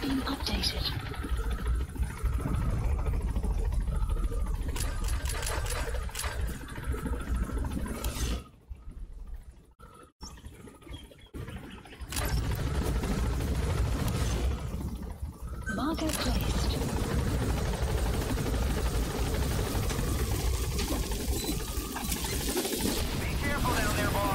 been updated. Marker placed. Be careful down there, boss.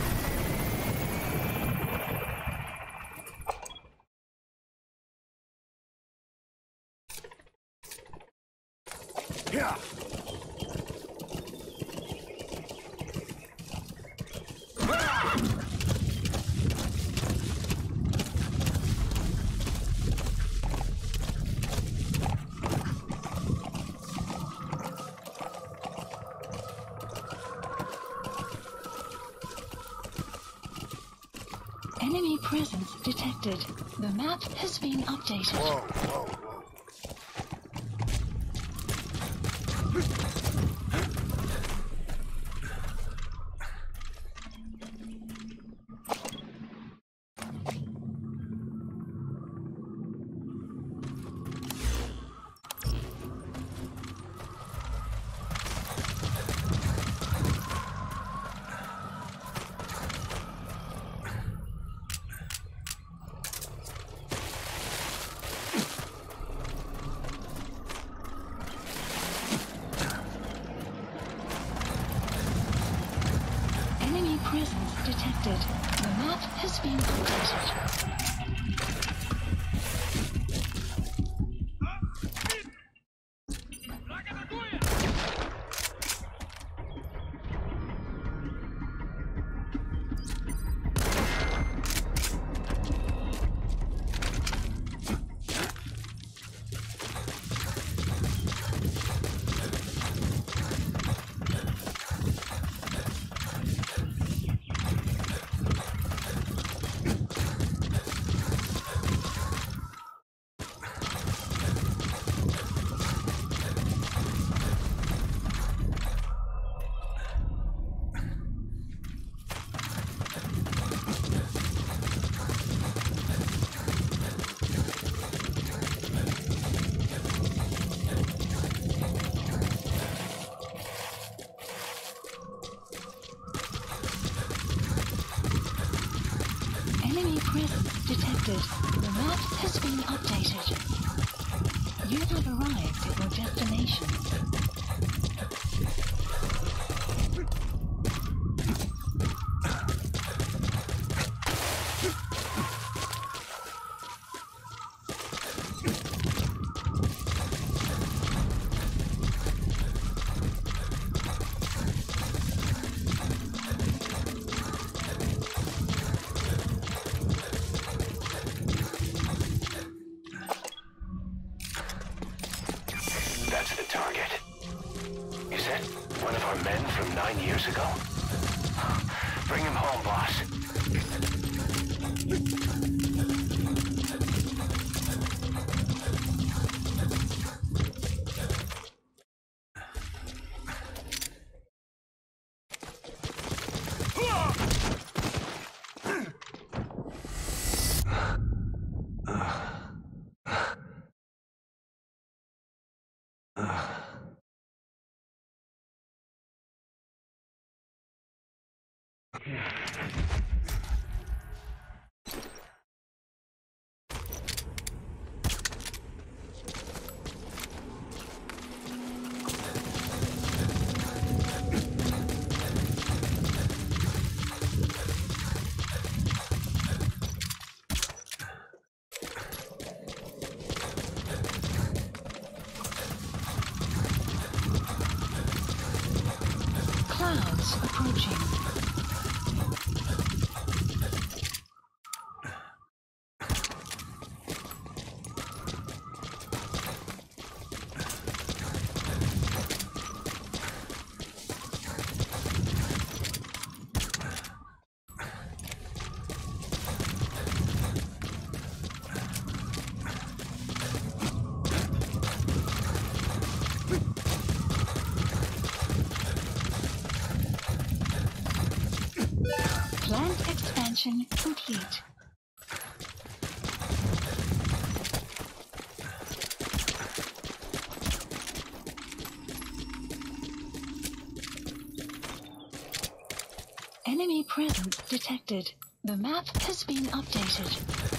Yeah. Enemy presence detected. The map has been updated. Whoa, whoa, whoa. Enemy presence detected. The map has been updated. Enemy presence detected. The map has been updated. You have arrived at your destination. That's the target. Is that one of our men from 9 years ago? Bring him home, boss. Clouds approaching. Plant expansion complete. Enemy presence detected. The map has been updated.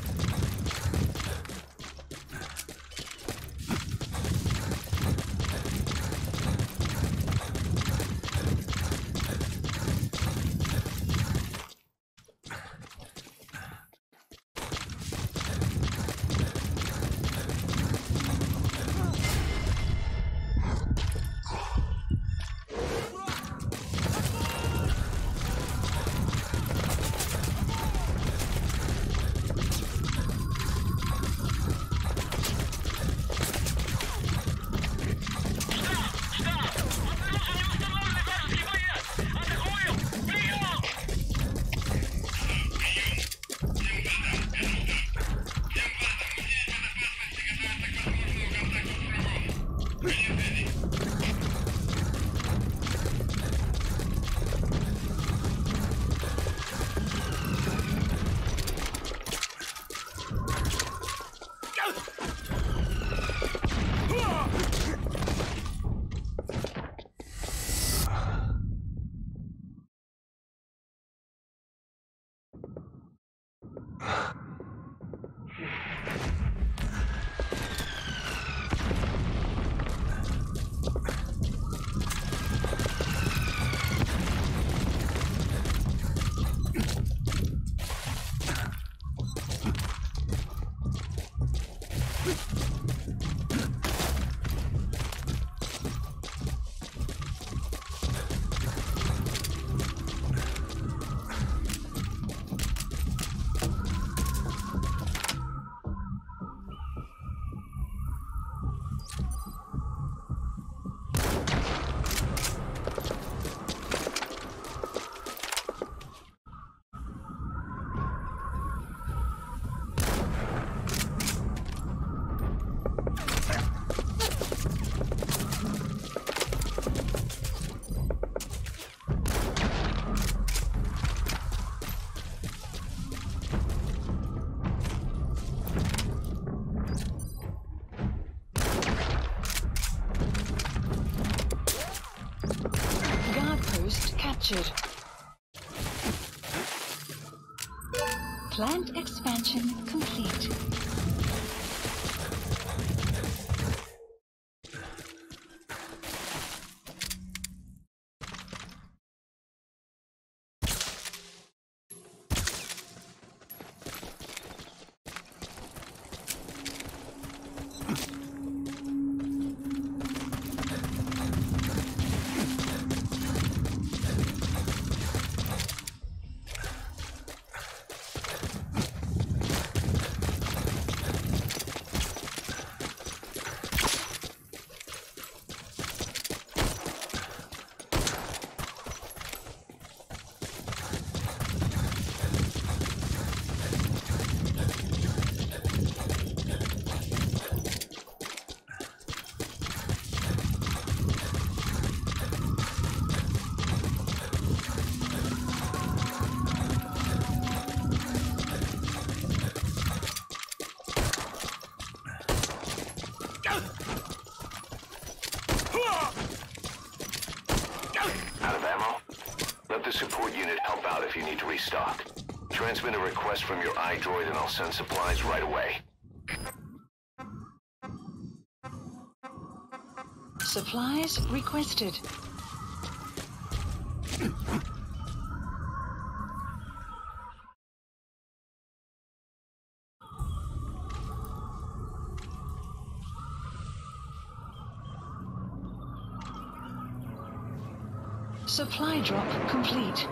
Captured. Plant expansion complete. Out of ammo? Let the support unit help out if you need to restock. Transmit a request from your iDroid and I'll send supplies right away. Supplies requested. Supply drop complete.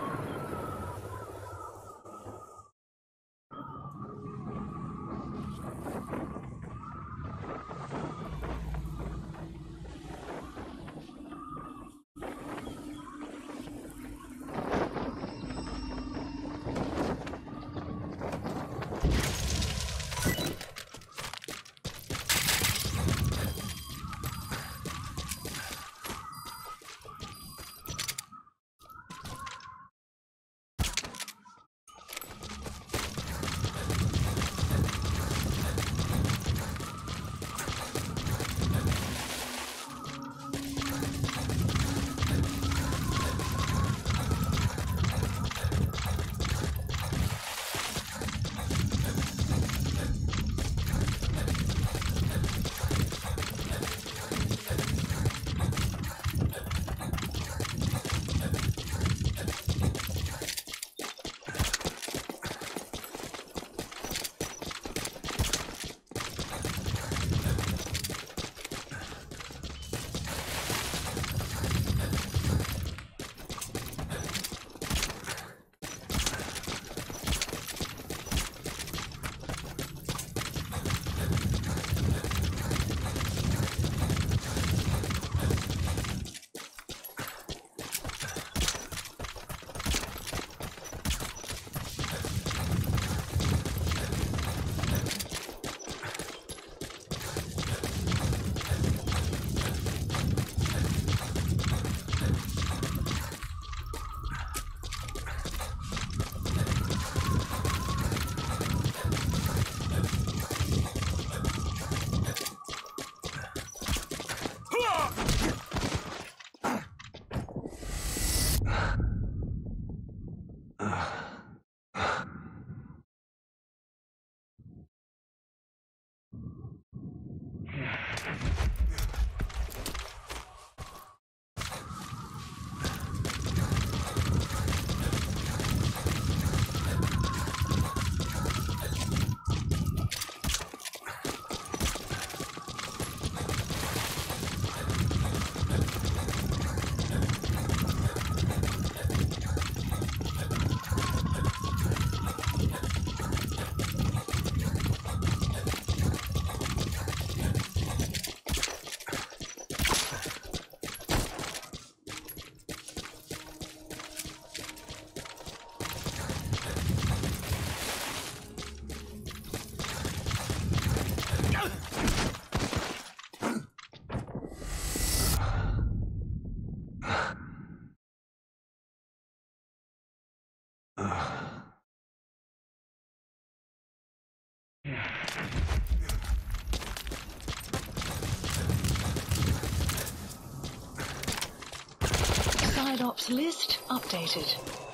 Wanted ops list updated.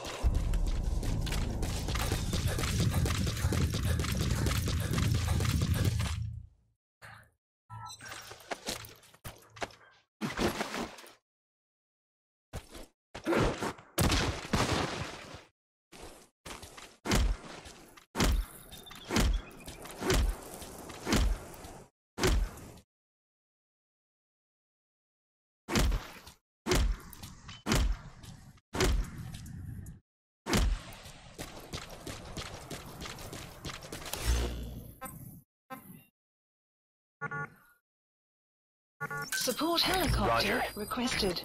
Support helicopter Roger. requested.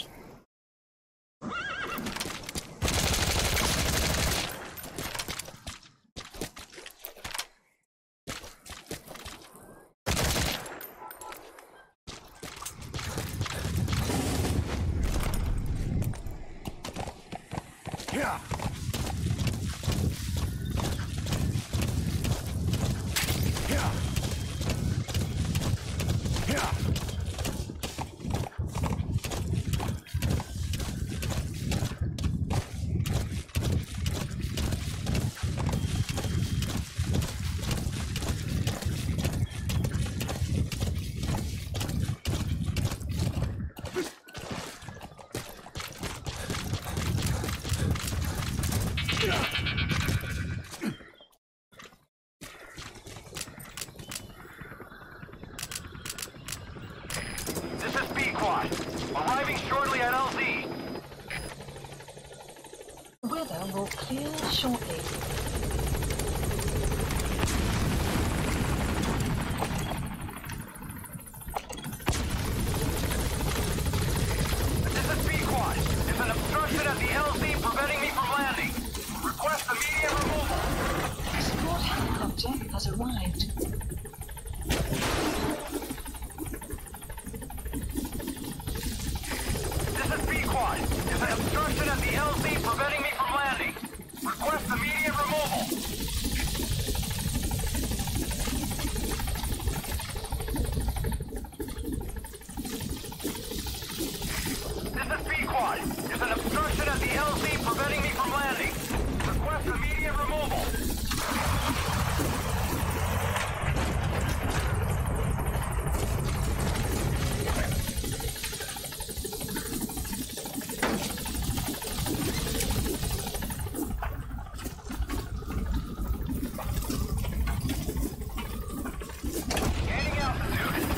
Yeah. Yeah. Yeah. This is B-Quad. Arriving shortly at LZ. Weather will clear shortly. This is B-Quad. There's an obstruction at the LZ preventing me from landing. Request immediate removal. Support helicopter has arrived. This is B-Quad. There's an obstruction at the LZ preventing me from landing. Request immediate removal. This is B-Quad. There's an obstruction at the LZ preventing me from landing. Request immediate removal. Gaining altitude.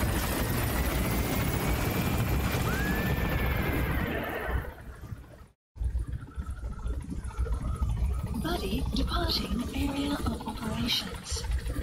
Buddy departing area of operations.